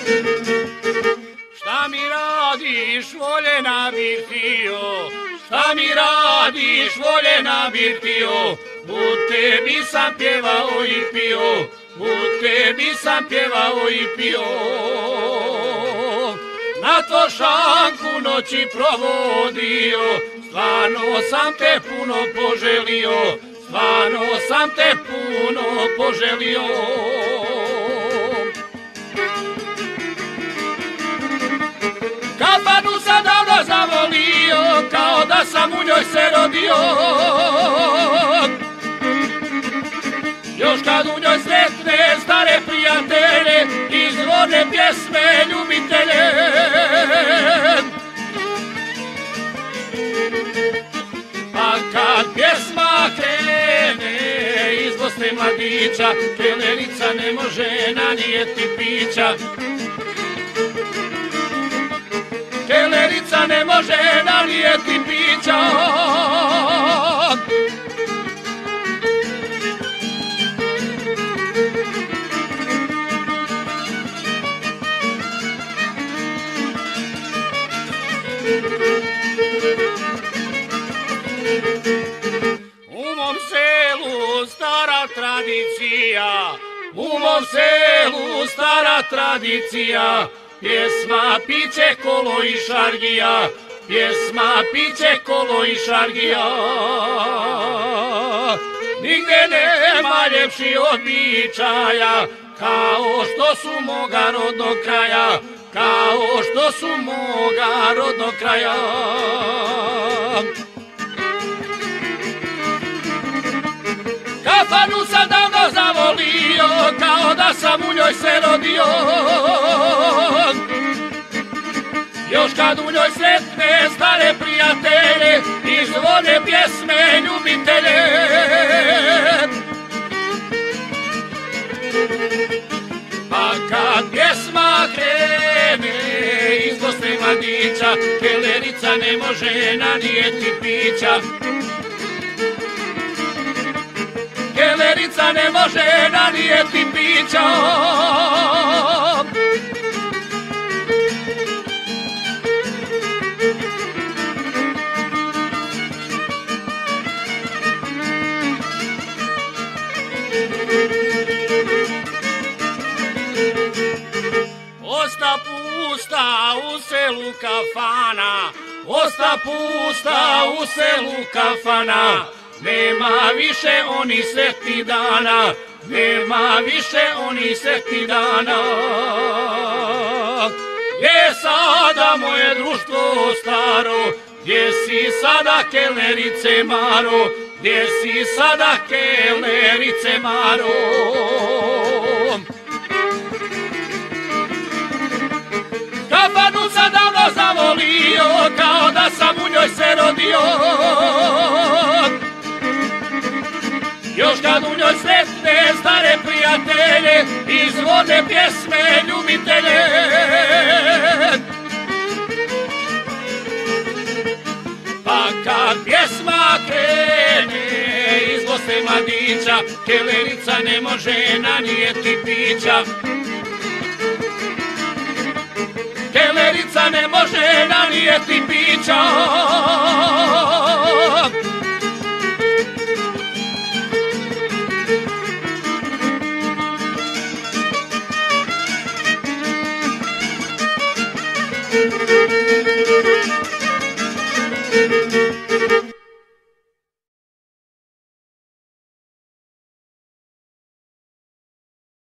Šta mi radiš, voljena birtio? Šta mi radiš, voljena birtio? U tebi sam pjevao i pio, u tebi sam pjevao i pio. Na tvošanku noći provodio, stvarno sam te puno poželio, stvarno sam te puno poželio. Kafanu sam davno zavolio, kao da sam u njoj se rodio. Još kad u njoj sretne stare prijatelje, izvode pjesme ljubitelje. A kad pjesma krene iz Bosne mladića, kelerica ne može nanijeti pića. Kelerica ne može nanijeti pića. U mom selu stara tradicija, u mom selu stara tradicija, pjesma, piće, kolo i šargija, pjesma, piće, kolo i šargija. Nigde nema ljepši običaja, kao što su moga rodnog kraja, kao što su moga rodnog kraja. Kafanu sam davno zavolio, kao da sam u njoj se rodio. Još kad u njoj sretne stare prijatelje, izvode pjesme ljubitelje. Pa kad pjesma krene iz Bosne mladića, kelerica ne može nanijeti pića. Kelerica ne može nanijeti pića. Osta pusta u selu kafana, osta pusta u selu kafana. Nema više onih sretnih dana, nema više onih sretnih dana. Gdje sada moje društvo staro, gdje si sada kelerice Maro, gdje si sada kelerice Maro. Kafanu sam davno zavolio, kao da sam u njoj se rodio. Još kad u njoj sretne stare prijatelje, izvode pjesme ljubitelje. Pa kad pjesma krene iz Bosne mladića, kelerica ne može nanijeti pića. Kelerica ne može nanijeti pića.